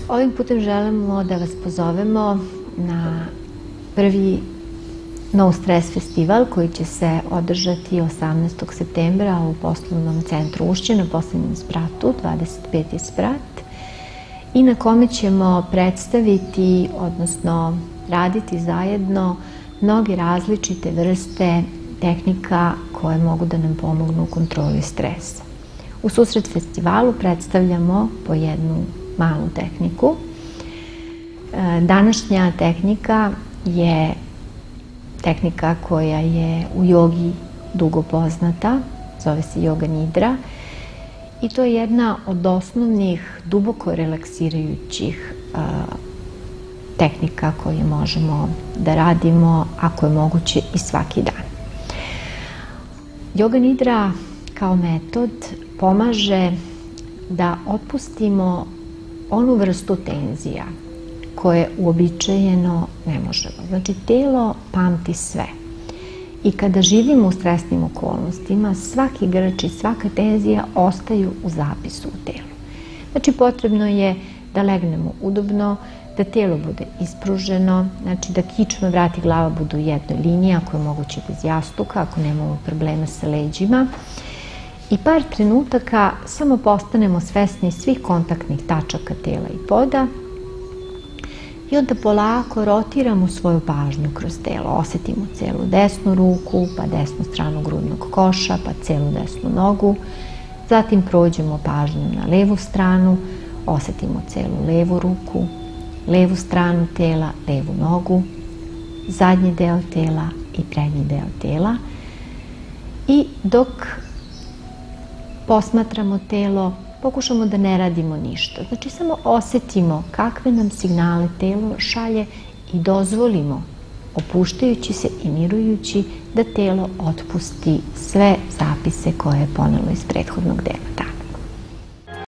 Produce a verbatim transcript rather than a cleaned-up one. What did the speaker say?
Ovim putem želimo da vas pozovemo na prvi No Stress festival koji će se održati osamnaestog septembra u poslovnom centru Ušće na poslednjem spratu, dvadeset peti sprat, i na kome ćemo predstaviti, odnosno raditi zajedno mnoge različite vrste tehnika koje mogu da nam pomognu u kontroli stresa. U susret festivalu predstavljamo po jednu malu tehniku. Današnja tehnika je tehnika koja je u jogi dugo poznata, zove se Yoga Nidra, i to je jedna od osnovnih duboko relaksirajućih tehnika koje možemo da radimo, ako je moguće, i svaki dan. Yoga Nidra kao metod pomaže da otpustimo onu vrstu tenzija koje uobičajeno ne možemo. Znači, telo pamti sve. I kada živimo u stresnim okolnostima, svaki grč i svaka tenzija ostaju u zapisu u telu. Znači, potrebno je da legnemo udobno, da telo bude ispruženo, znači da kičma, vrat i glava budu u jednoj liniji, ako je moguće bez jastuka, ako nemamo problema sa leđima. I par trenutaka samo postanemo svesni svih kontaktnih tačaka tela i poda i onda polako rotiramo svoju pažnju kroz telo. Osetimo celu desnu ruku, pa desnu stranu grudnog koša, pa celu desnu nogu. Zatim prođemo pažnjom na levu stranu, osetimo celu levu ruku, levu stranu tela, levu nogu, zadnji deo tela i prednji deo tela. I dok posmatramo telo, pokušamo da ne radimo ništa. Znači, samo osetimo kakve nam signale telo šalje i dozvolimo, opuštajući se i mirujući, da telo otpusti sve zapise koje je ponelo iz prethodnog dela dana.